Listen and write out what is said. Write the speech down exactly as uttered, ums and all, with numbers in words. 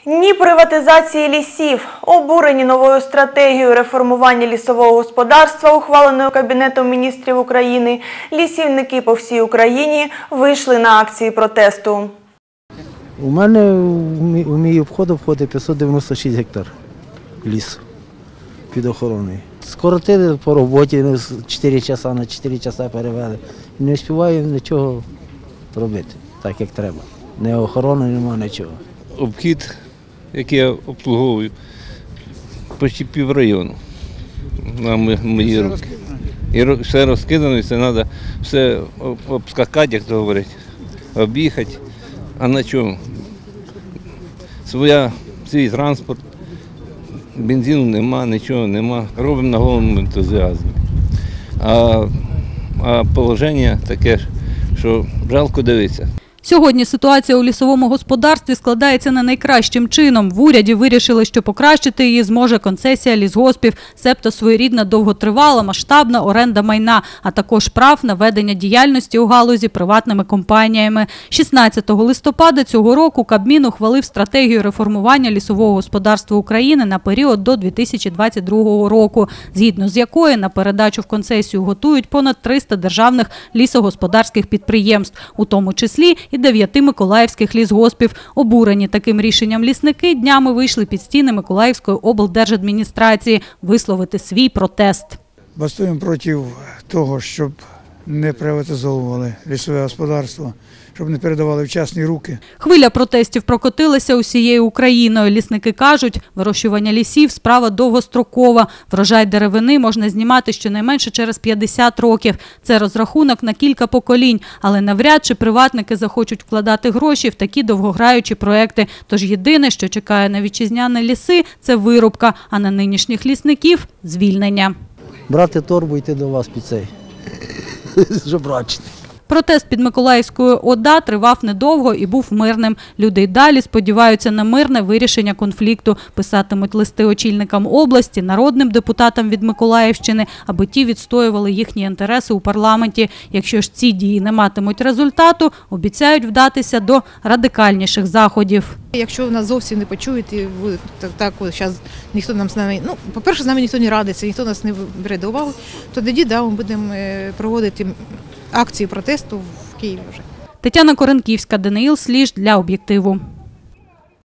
Ні приватизації лісів. Обурені новою стратегією реформування лісового господарства, ухваленою Кабінетом міністрів України, лісівники по всій Україні вийшли на акції протесту. У мене у мій обход входить п'ятсот дев'яносто шість гектар лісу під охороною. Скоротили по роботі, чотири часа на чотири часа перевели. Не встигаю нічого робити, так як треба. Ні охорони, немає нічого. Обхід, який я обслуговую, почти пів району на мої руки. І все розкидано, і це треба все обскакати, як то говорять, об'їхати. А на чому? Своя, свій транспорт, бензину нема, нічого нема. Робимо на голому ентузіазмі. А, а положення таке, що жалко дивитися. Сьогодні ситуація у лісовому господарстві складається не найкращим чином. В уряді вирішили, що покращити її зможе концесія лісгоспів, себто своєрідна довготривала масштабна оренда майна, а також прав на ведення діяльності у галузі приватними компаніями. шістнадцятого листопада цього року Кабмін ухвалив стратегію реформування лісового господарства України на період до дві тисячі двадцять другого року, згідно з якою на передачу в концесію готують понад триста державних лісогосподарських підприємств, у тому числі і дев'яти миколаївських лісгоспів. Обурені таким рішенням лісники днями вийшли під стіни Миколаївської облдержадміністрації висловити свій протест. Бастуємо проти того, щоб не приватизовували лісове господарство, щоб не передавали в частні руки. Хвиля протестів прокотилася усією Україною. Лісники кажуть, вирощування лісів – справа довгострокова. Врожай деревини можна знімати щонайменше через п'ятдесят років. Це розрахунок на кілька поколінь. Але навряд чи приватники захочуть вкладати гроші в такі довгограючі проекти. Тож єдине, що чекає на вітчизняні ліси – це вирубка, а на нинішніх лісників – звільнення. Брати торбу, йти до вас під цей жебрачити. Протест під Миколаївською ОДА тривав недовго і був мирним. Люди й далі сподіваються на мирне вирішення конфлікту. Писатимуть листи очільникам області, народним депутатам від Миколаївщини, аби ті відстоювали їхні інтереси у парламенті. Якщо ж ці дії не матимуть результату, обіцяють вдатися до радикальніших заходів. Якщо нас зовсім не почують, і так, так ось зараз ніхто нам з нами, ну, по-перше, з нами ніхто не радиться, ніхто нас не бере до уваги, то тоді да, ми будемо проводити акції протесту в Києві вже. Тетяна Коренківська, Даниїл Сліж для «Об'єктиву».